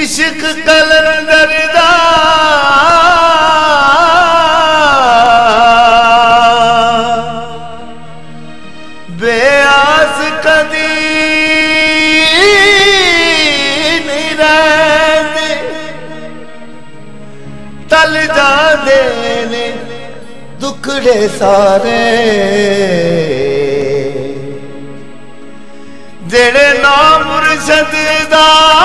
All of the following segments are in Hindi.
इश्क कलंदर दा बेआस कदी नहीं रहंदे तल जांदे ने दुखड़े सारे जेड़े नाम मुर्शद दा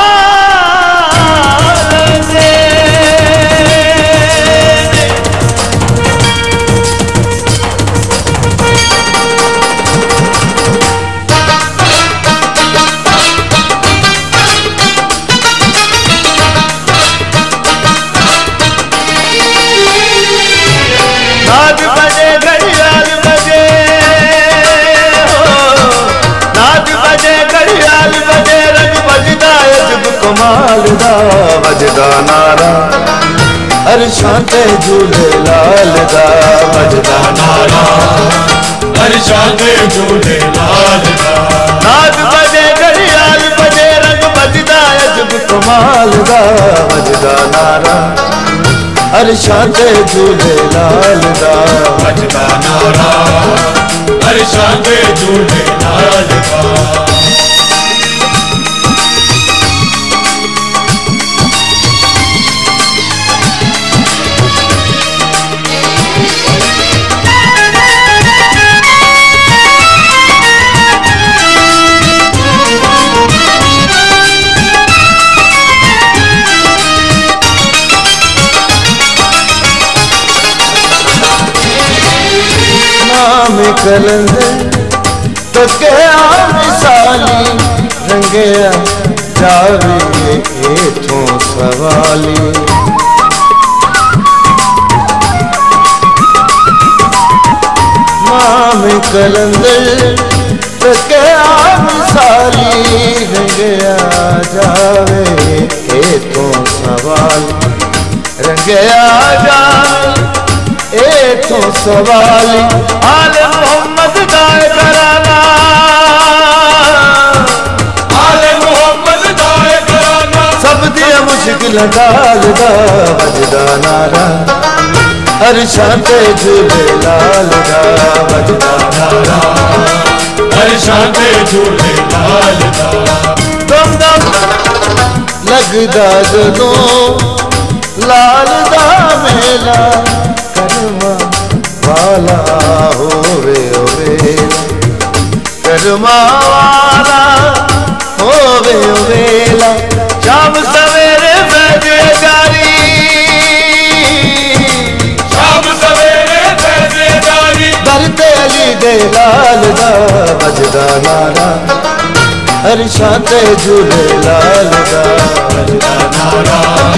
नाद बजे घड़ियाल बजे नाद बजे घड़ियाल बजे रंग बजदा अजब कमाल दा बजदा नारा अरशां ते झूले लाल दा बजदा नारा अरशां ते झूले लाल दा नाद बजे घड़ियाल बजे रंग बजदा अजब कमाल दा बजदा नारा अरशां ते झूले लाल दा बजदा नारा अरशां ते झूले लाल दा कलंदर तो क्या मिसाली रंगया जावे इथों सवाली नाम कलंदर तो क्या मिसाली रंगया जावे इथों सवाली रंगया जावे तो सवाली आले मोहम्मद दाए कराना आले मोहम्मद दाए कराना सब दिया मुश्किल डाल दा बजदा नारा अरशां ते झूले लाल दा बजदा नारा अरशां ते झूले लाल दा दम दम लगदा जदों लाल दा मेला वाला होवे करमा वाला होवे वेला शाम सवेरे फैज़े जारी शाम सवेरे फैज़े जारी दरते अली दे लाल दा बजदा नारा अरशां ते झूले लाल दा बजदा नारा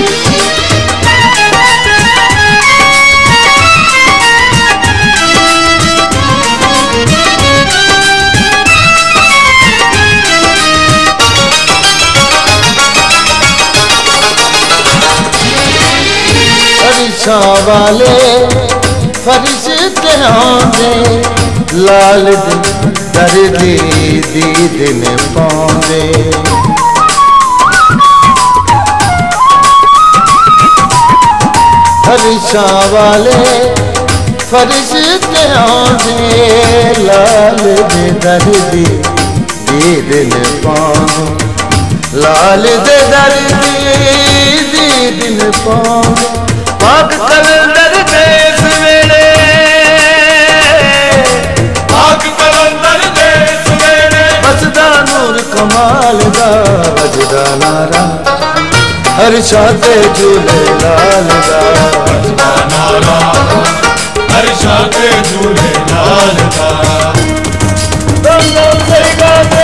वाले फरिश्ते आंदे लाल दर्दी दीद ने पांदे फरिश्ता वाले फरिश्ते आंदे लाल दर्दी दीद ने पांदे लाल दर्दी दीद ने पांदे पाक कलंदर देश वेले पाक कलंदर देश वेले बसदा नूर कमाल दा बजदा नारा अरशां ते झूले लाल दा बजदा नारा अरशां ते झूले लाल दा दम दम से गाते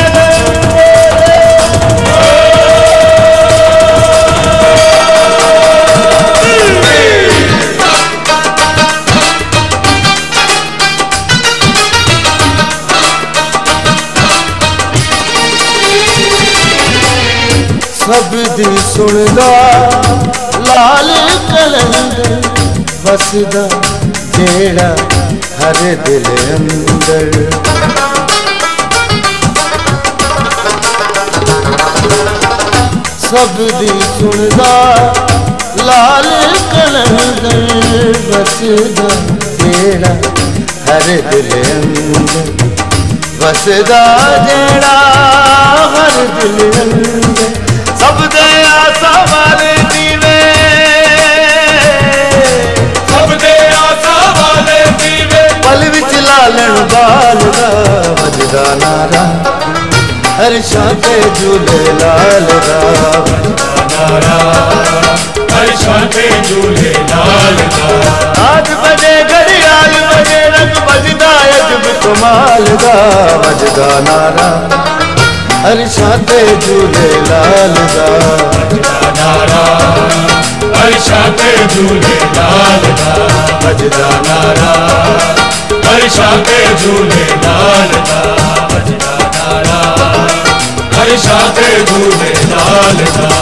सब दी सुनदा लाल कलंदर बसदा जेड़ा हर दिल अंदर सब दी सुनदा लाल कलंदर बसदा जेड़ा हर दिल अंदर बसदा जेड़ा हर दिल अंदर सब दे आसा वाले दीवे सब दे आसा वाले दीवे पल विच लालन बाल दा वजदा नारा अरशां ते झूले लाल दा नारा अरशां ते झूले लाल दा आज बजे घड़ियाल बजे रंग बजदा अजब कमाल दा वजदा नारा अरशां ते झूले लाल दा नारा अरशां ते झूले लाल दा वजदा नारा अरशां ते झूले लाल दा वजदा नारा अरशां ते झूले लाल दा